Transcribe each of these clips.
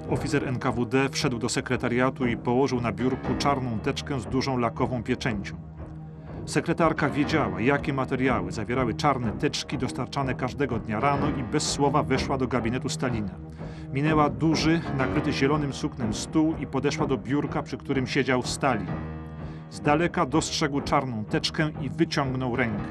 Oficer NKWD wszedł do sekretariatu i położył na biurku czarną teczkę z dużą lakową pieczęcią. Sekretarka wiedziała, jakie materiały zawierały czarne teczki dostarczane każdego dnia rano i bez słowa weszła do gabinetu Stalina. Minęła duży, nakryty zielonym suknem stół i podeszła do biurka, przy którym siedział Stalin. Z daleka dostrzegł czarną teczkę i wyciągnął rękę.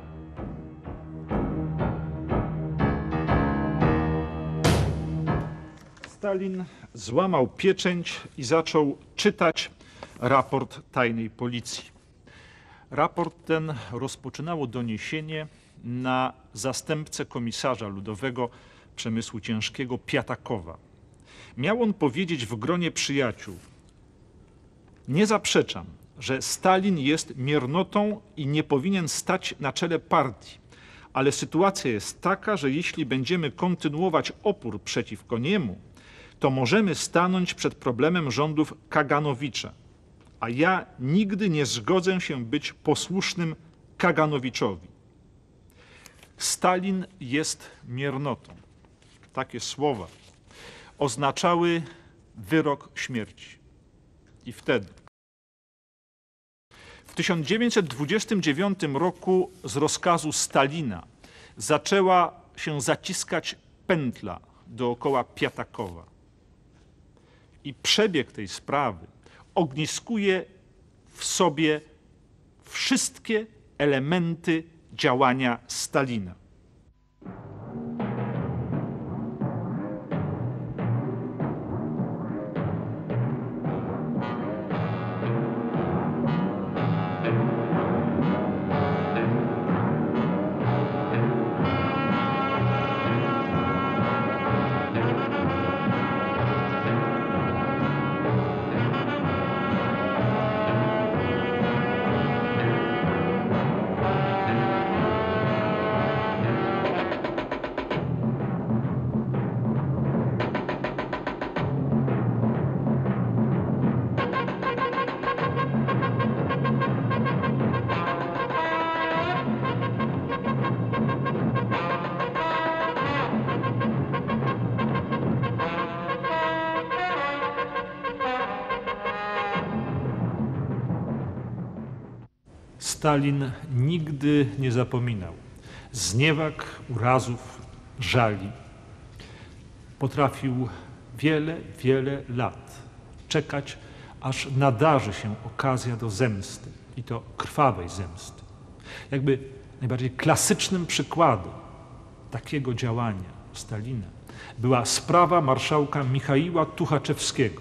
Stalin złamał pieczęć i zaczął czytać raport tajnej policji. Raport ten rozpoczynało doniesienie na zastępcę komisarza ludowego przemysłu ciężkiego Piatakowa. Miał on powiedzieć w gronie przyjaciół: nie zaprzeczam, że Stalin jest miernotą i nie powinien stać na czele partii, ale sytuacja jest taka, że jeśli będziemy kontynuować opór przeciwko niemu, to możemy stanąć przed problemem rządów Kaganowicza, a ja nigdy nie zgodzę się być posłusznym Kaganowiczowi. Stalin jest miernotą. Takie słowa oznaczały wyrok śmierci. I wtedy, w 1929 roku z rozkazu Stalina zaczęła się zaciskać pętla dookoła Piatakowa. I przebieg tej sprawy ogniskuje w sobie wszystkie elementy działania Stalina. Stalin nigdy nie zapominał zniewag, urazów, żali. Potrafił wiele lat czekać, aż nadarzy się okazja do zemsty, i to krwawej zemsty. Jakby najbardziej klasycznym przykładem takiego działania Stalina była sprawa marszałka Michaiła Tuchaczewskiego.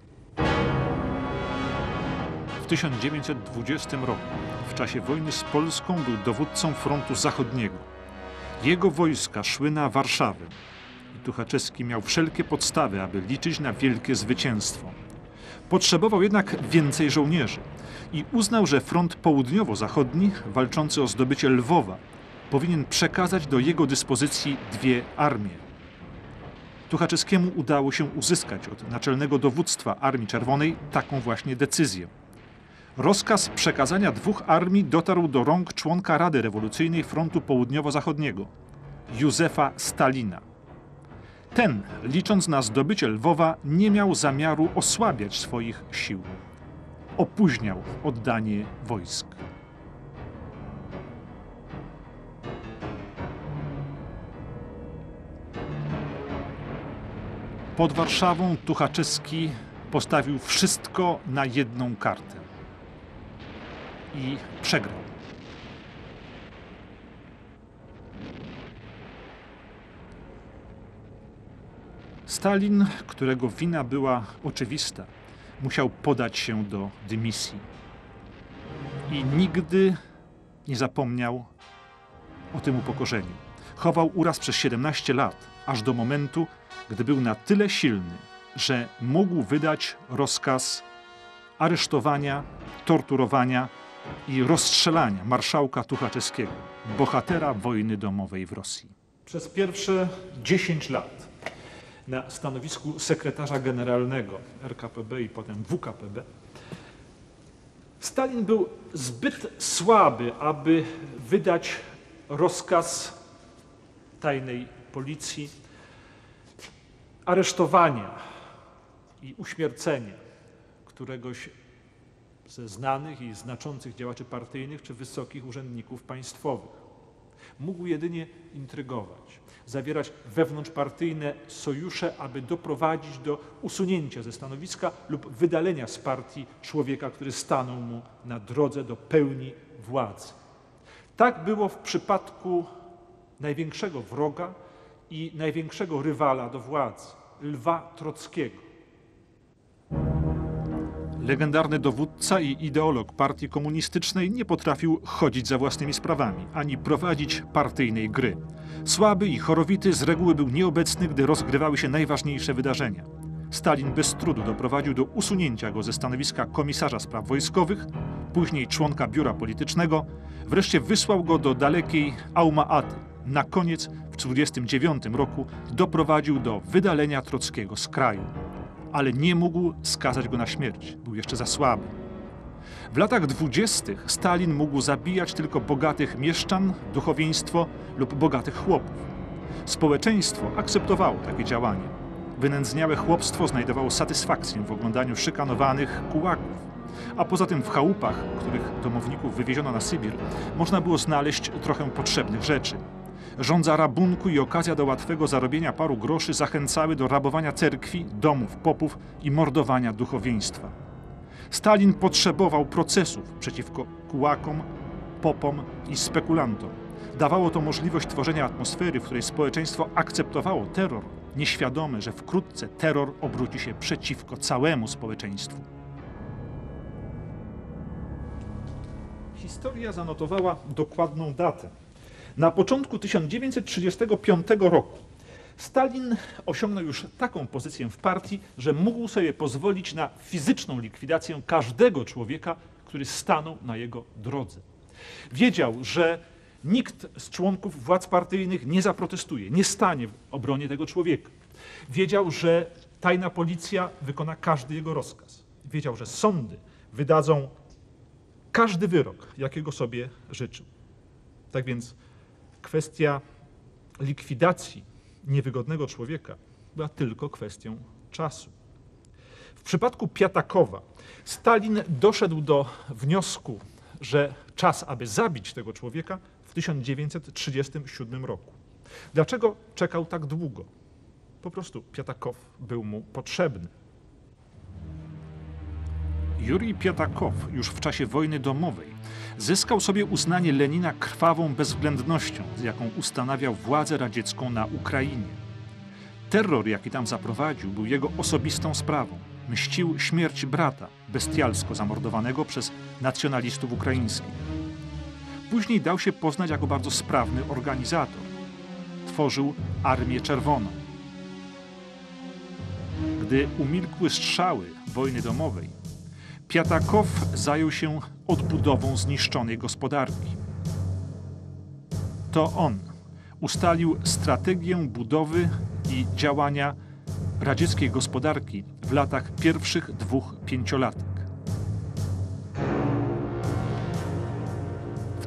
W 1920 roku, w czasie wojny z Polską, był dowódcą frontu zachodniego. Jego wojska szły na Warszawę i Tuchaczewski miał wszelkie podstawy, aby liczyć na wielkie zwycięstwo. Potrzebował jednak więcej żołnierzy i uznał, że front południowo-zachodni, walczący o zdobycie Lwowa, powinien przekazać do jego dyspozycji 2 armie. Tuchaczewskiemu udało się uzyskać od naczelnego dowództwa Armii Czerwonej taką właśnie decyzję. Rozkaz przekazania 2 armii dotarł do rąk członka Rady Rewolucyjnej Frontu Południowo-Zachodniego, Józefa Stalina. Ten, licząc na zdobycie Lwowa, nie miał zamiaru osłabiać swoich sił. Opóźniał oddanie wojsk. Pod Warszawą Tuchaczewski postawił wszystko na jedną kartę i przegrał. Stalin, którego wina była oczywista, musiał podać się do dymisji i nigdy nie zapomniał o tym upokorzeniu. Chował uraz przez 17 lat, aż do momentu, gdy był na tyle silny, że mógł wydać rozkaz aresztowania, torturowania i rozstrzelania marszałka Tuchaczewskiego, bohatera wojny domowej w Rosji. Przez pierwsze 10 lat na stanowisku sekretarza generalnego RKPB i potem WKPB Stalin był zbyt słaby, aby wydać rozkaz tajnej policji aresztowania i uśmiercenie któregoś ze znanych i znaczących działaczy partyjnych czy wysokich urzędników państwowych. Mógł jedynie intrygować, zawierać wewnątrzpartyjne sojusze, aby doprowadzić do usunięcia ze stanowiska lub wydalenia z partii człowieka, który stanął mu na drodze do pełni władzy. Tak było w przypadku największego wroga i największego rywala do władzy, Lwa Trockiego. Legendarny dowódca i ideolog partii komunistycznej nie potrafił chodzić za własnymi sprawami, ani prowadzić partyjnej gry. Słaby i chorowity z reguły był nieobecny, gdy rozgrywały się najważniejsze wydarzenia. Stalin bez trudu doprowadził do usunięcia go ze stanowiska komisarza spraw wojskowych, później członka biura politycznego, wreszcie wysłał go do dalekiej Alma-Aty. Na koniec w 1929 roku doprowadził do wydalenia Trockiego z kraju. Ale nie mógł skazać go na śmierć. Był jeszcze za słaby. W latach 20. Stalin mógł zabijać tylko bogatych mieszczan, duchowieństwo lub bogatych chłopów. Społeczeństwo akceptowało takie działanie. Wynędzniałe chłopstwo znajdowało satysfakcję w oglądaniu szykanowanych kułaków. A poza tym w chałupach, których domowników wywieziono na Sybir, można było znaleźć trochę potrzebnych rzeczy. Żądza rabunku i okazja do łatwego zarobienia paru groszy zachęcały do rabowania cerkwi, domów popów i mordowania duchowieństwa. Stalin potrzebował procesów przeciwko kułakom, popom i spekulantom. Dawało to możliwość tworzenia atmosfery, w której społeczeństwo akceptowało terror, nieświadome, że wkrótce terror obróci się przeciwko całemu społeczeństwu. Historia zanotowała dokładną datę. Na początku 1935 roku Stalin osiągnął już taką pozycję w partii, że mógł sobie pozwolić na fizyczną likwidację każdego człowieka, który stanął na jego drodze. Wiedział, że nikt z członków władz partyjnych nie zaprotestuje, nie stanie w obronie tego człowieka. Wiedział, że tajna policja wykona każdy jego rozkaz. Wiedział, że sądy wydadzą każdy wyrok, jakiego sobie życzył. Tak więc kwestia likwidacji niewygodnego człowieka była tylko kwestią czasu. W przypadku Piatakowa Stalin doszedł do wniosku, że czas, aby zabić tego człowieka, w 1937 roku. Dlaczego czekał tak długo? Po prostu Piatakow był mu potrzebny. Jurij Piatakow już w czasie wojny domowej zyskał sobie uznanie Lenina krwawą bezwzględnością, z jaką ustanawiał władzę radziecką na Ukrainie. Terror, jaki tam zaprowadził, był jego osobistą sprawą. Mścił śmierć brata, bestialsko zamordowanego przez nacjonalistów ukraińskich. Później dał się poznać jako bardzo sprawny organizator. Tworzył Armię Czerwoną. Gdy umilkły strzały wojny domowej, Piatakow zajął się odbudową zniszczonej gospodarki. To on ustalił strategię budowy i działania radzieckiej gospodarki w latach pierwszych 2 pięciolatek. W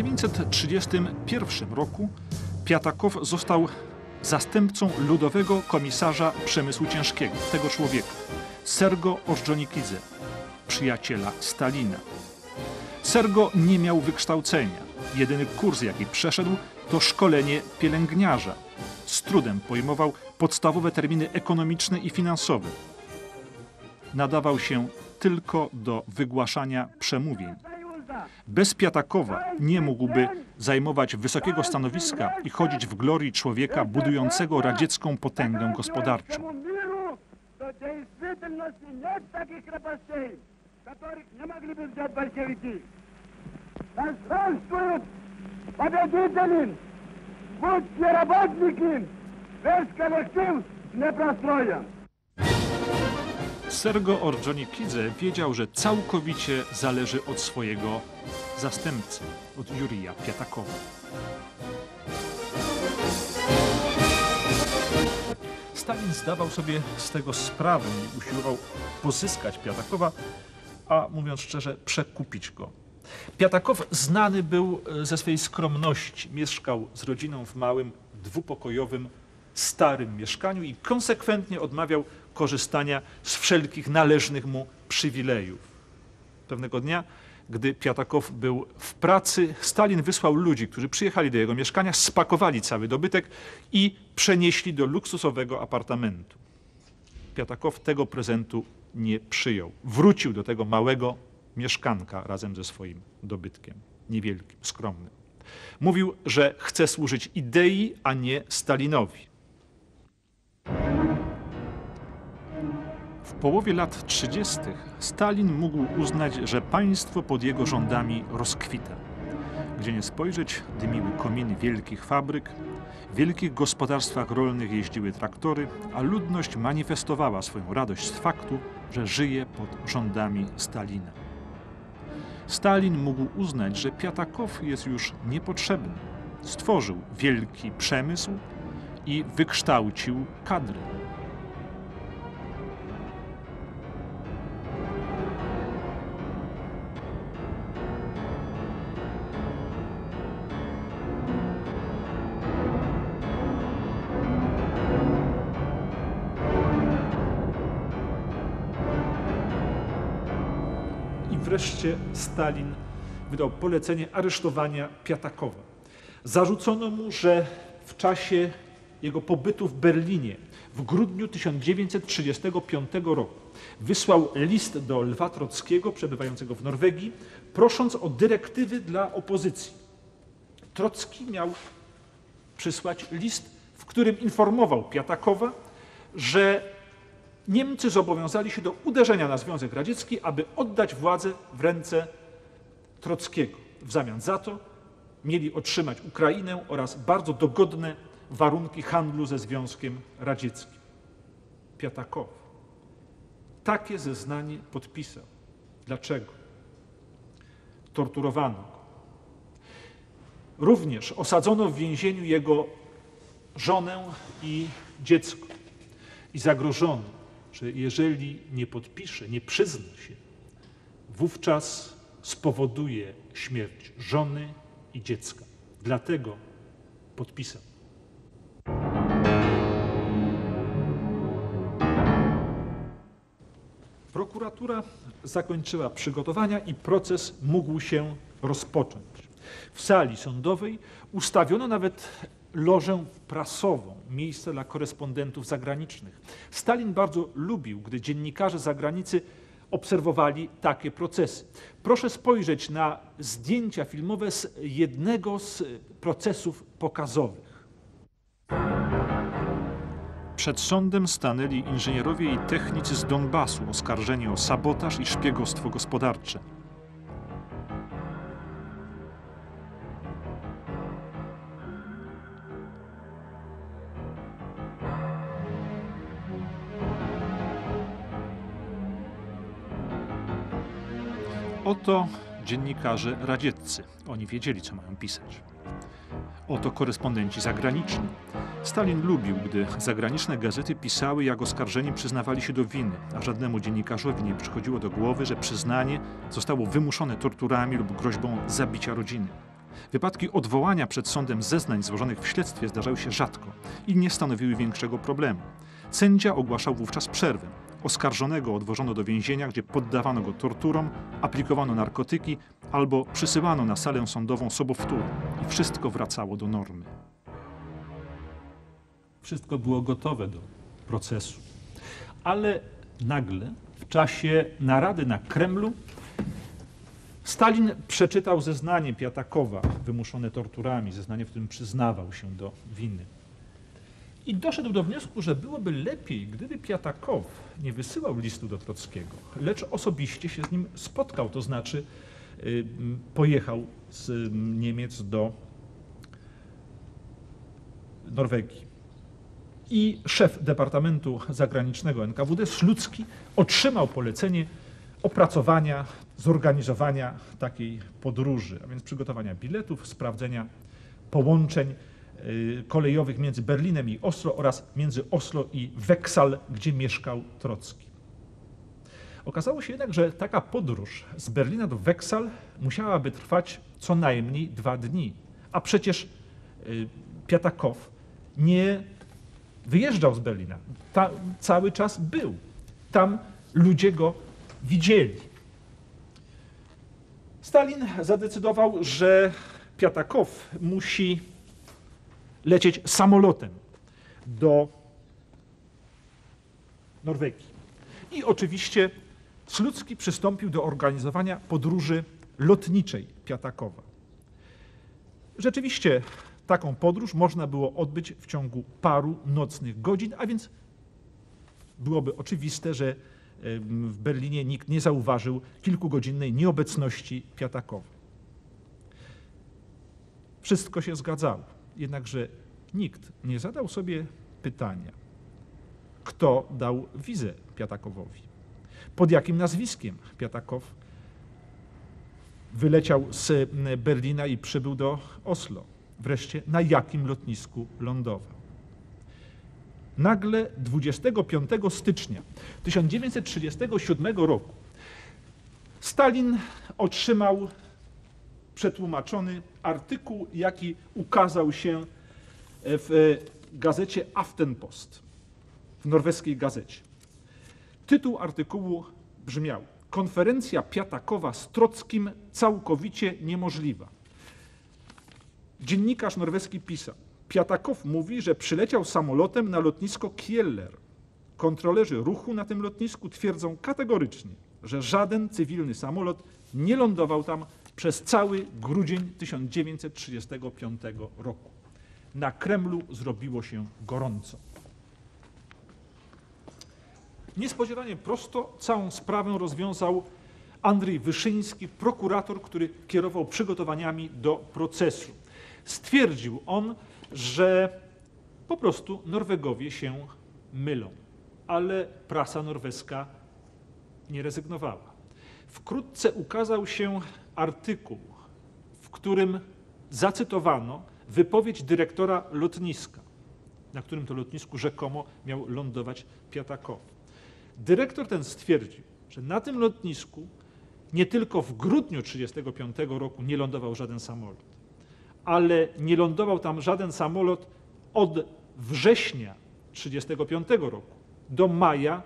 1931 roku Piatakow został zastępcą ludowego komisarza przemysłu ciężkiego, tego człowieka, Sergo Ordzhonikidze, przyjaciela Stalina. Sergo nie miał wykształcenia. Jedyny kurs, jaki przeszedł, to szkolenie pielęgniarza. Z trudem pojmował podstawowe terminy ekonomiczne i finansowe. Nadawał się tylko do wygłaszania przemówień. Bez Piatakowa nie mógłby zajmować wysokiego stanowiska i chodzić w glorii człowieka budującego radziecką potęgę gospodarczą. Sergo Ordzhonikidze wiedział, że całkowicie zależy od swojego zastępcy, od Jurija Piatakowa. Stalin zdawał sobie z tego sprawę i usiłował pozyskać Piatakowa, a mówiąc szczerze, przekupić go. Piatakow znany był ze swej skromności. Mieszkał z rodziną w małym, dwupokojowym starym mieszkaniu i konsekwentnie odmawiał korzystania z wszelkich należnych mu przywilejów. Pewnego dnia, gdy Piatakow był w pracy, Stalin wysłał ludzi, którzy przyjechali do jego mieszkania, spakowali cały dobytek i przenieśli do luksusowego apartamentu. Piatakow tego prezentu nie przyjął. Wrócił do tego małego mieszkanka razem ze swoim dobytkiem, niewielkim, skromnym. Mówił, że chce służyć idei, a nie Stalinowi. W połowie lat 30. Stalin mógł uznać, że państwo pod jego rządami rozkwita. Gdzie nie spojrzeć, dymiły kominy wielkich fabryk, w wielkich gospodarstwach rolnych jeździły traktory, a ludność manifestowała swoją radość z faktu, że żyje pod rządami Stalina. Stalin mógł uznać, że Piatakow jest już niepotrzebny. Stworzył wielki przemysł i wykształcił kadry. Wreszcie Stalin wydał polecenie aresztowania Piatakowa. Zarzucono mu, że w czasie jego pobytu w Berlinie w grudniu 1935 roku wysłał list do Lwa Trockiego, przebywającego w Norwegii, prosząc o dyrektywy dla opozycji. Trocki miał przysłać list, w którym informował Piatakowa, że Niemcy zobowiązali się do uderzenia na Związek Radziecki, aby oddać władzę w ręce Trockiego. W zamian za to mieli otrzymać Ukrainę oraz bardzo dogodne warunki handlu ze Związkiem Radzieckim. Piatakow takie zeznanie podpisał. Dlaczego? Torturowano go. Również osadzono w więzieniu jego żonę i dziecko. I zagrożono, że jeżeli nie podpisze, nie przyzna się, wówczas spowoduje śmierć żony i dziecka. Dlatego podpisał. Prokuratura zakończyła przygotowania i proces mógł się rozpocząć. W sali sądowej ustawiono nawet lożę prasową, miejsce dla korespondentów zagranicznych. Stalin bardzo lubił, gdy dziennikarze z zagranicy obserwowali takie procesy. Proszę spojrzeć na zdjęcia filmowe z jednego z procesów pokazowych. Przed sądem stanęli inżynierowie i technicy z Donbasu oskarżeni o sabotaż i szpiegostwo gospodarcze. Oto dziennikarze radzieccy. Oni wiedzieli, co mają pisać. Oto korespondenci zagraniczni. Stalin lubił, gdy zagraniczne gazety pisały, jak oskarżeni przyznawali się do winy, a żadnemu dziennikarzowi nie przychodziło do głowy, że przyznanie zostało wymuszone torturami lub groźbą zabicia rodziny. Wypadki odwołania przed sądem zeznań złożonych w śledztwie zdarzały się rzadko i nie stanowiły większego problemu. Sędzia ogłaszał wówczas przerwę. Oskarżonego odwożono do więzienia, gdzie poddawano go torturom, aplikowano narkotyki albo przysyłano na salę sądową sobowtór i wszystko wracało do normy. Wszystko było gotowe do procesu. Ale nagle, w czasie narady na Kremlu, Stalin przeczytał zeznanie Piatakowa, wymuszone torturami, zeznanie, w którym przyznawał się do winy. I doszedł do wniosku, że byłoby lepiej, gdyby Piatakow nie wysyłał listu do Trockiego, lecz osobiście się z nim spotkał, to znaczy pojechał z Niemiec do Norwegii. I szef Departamentu Zagranicznego NKWD, Szlucki, otrzymał polecenie opracowania, zorganizowania takiej podróży, a więc przygotowania biletów, sprawdzenia połączeń kolejowych między Berlinem i Oslo oraz między Oslo i Weksal, gdzie mieszkał Trocki. Okazało się jednak, że taka podróż z Berlina do Weksal musiałaby trwać co najmniej 2 dni, a przecież Piatakow nie wyjeżdżał z Berlina. Cały czas był. Tam ludzie go widzieli. Stalin zadecydował, że Piatakow musi lecieć samolotem do Norwegii. I oczywiście Słudzki przystąpił do organizowania podróży lotniczej Piatakowa. Rzeczywiście taką podróż można było odbyć w ciągu paru nocnych godzin, a więc byłoby oczywiste, że w Berlinie nikt nie zauważył kilkugodzinnej nieobecności Piatakowa. Wszystko się zgadzało, jednakże nikt nie zadał sobie pytania, kto dał wizę Piatakowowi, pod jakim nazwiskiem Piatakow wyleciał z Berlina i przybył do Oslo. Wreszcie na jakim lotnisku lądował. Nagle 25 stycznia 1937 roku Stalin otrzymał przetłumaczony artykuł, jaki ukazał się w gazecie Aftenpost, w norweskiej gazecie. Tytuł artykułu brzmiał: Konferencja Piatakowa z Trockim całkowicie niemożliwa. Dziennikarz norweski pisał: Piatakow mówi, że przyleciał samolotem na lotnisko Kjeller. Kontrolerzy ruchu na tym lotnisku twierdzą kategorycznie, że żaden cywilny samolot nie lądował tam przez cały grudzień 1935 roku. Na Kremlu zrobiło się gorąco. Niespodziewanie prosto całą sprawę rozwiązał Andrzej Wyszyński, prokurator, który kierował przygotowaniami do procesu. Stwierdził on, że po prostu Norwegowie się mylą, ale prasa norweska nie rezygnowała. Wkrótce ukazał się artykuł, w którym zacytowano wypowiedź dyrektora lotniska, na którym to lotnisku rzekomo miał lądować Piatakow. Dyrektor ten stwierdził, że na tym lotnisku nie tylko w grudniu 1935 roku nie lądował żaden samolot, ale nie lądował tam żaden samolot od września 1935 roku do maja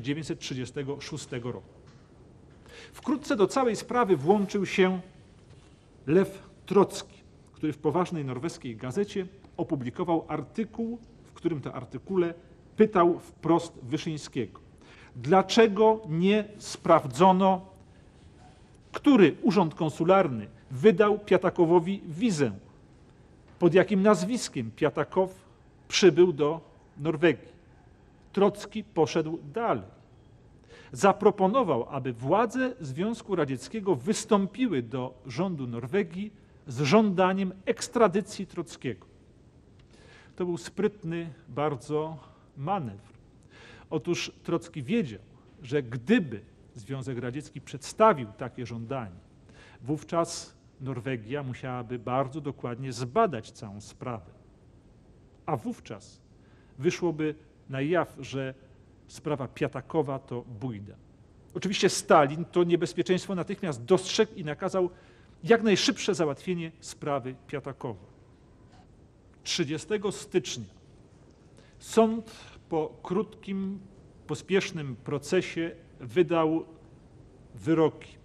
1936 roku. Wkrótce do całej sprawy włączył się Lew Trocki, który w poważnej norweskiej gazecie opublikował artykuł, w którym to artykule pytał wprost Wyszyńskiego: dlaczego nie sprawdzono, który urząd konsularny wydał Piatakowowi wizę, pod jakim nazwiskiem Piatakow przybył do Norwegii. Trocki poszedł dalej. Zaproponował, aby władze Związku Radzieckiego wystąpiły do rządu Norwegii z żądaniem ekstradycji Trockiego. To był sprytny bardzo manewr. Otóż Trocki wiedział, że gdyby Związek Radziecki przedstawił takie żądanie, wówczas Norwegia musiałaby bardzo dokładnie zbadać całą sprawę. A wówczas wyszłoby na jaw, że sprawa Piatakowa to bójda. Oczywiście Stalin to niebezpieczeństwo natychmiast dostrzegł i nakazał jak najszybsze załatwienie sprawy Piatakowa. 30 stycznia sąd po krótkim, pospiesznym procesie wydał wyroki.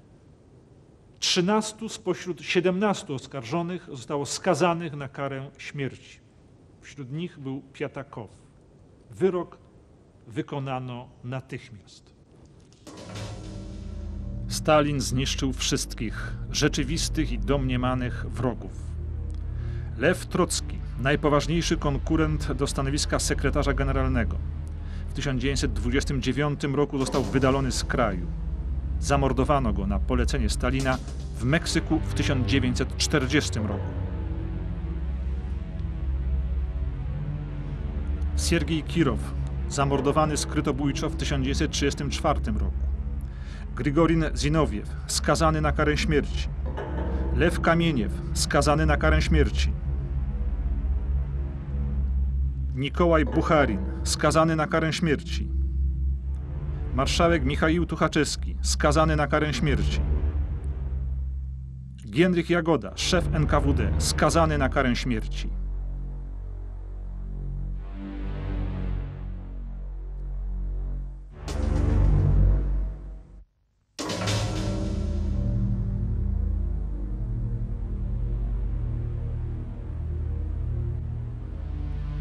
13 spośród 17 oskarżonych zostało skazanych na karę śmierci. Wśród nich był Piatakow. Wyrok wykonano natychmiast. Stalin zniszczył wszystkich rzeczywistych i domniemanych wrogów. Lew Trocki, najpoważniejszy konkurent do stanowiska sekretarza generalnego, w 1929 roku został wydalony z kraju. Zamordowano go na polecenie Stalina w Meksyku w 1940 roku. Siergiej Kirow, zamordowany skrytobójczo w 1934 roku. Grigorin Zinowiew, skazany na karę śmierci. Lew Kamieniew, skazany na karę śmierci. Nikołaj Bucharin, skazany na karę śmierci. Marszałek Michaił Tuchaczewski, skazany na karę śmierci. Gienrych Jagoda, szef NKWD, skazany na karę śmierci.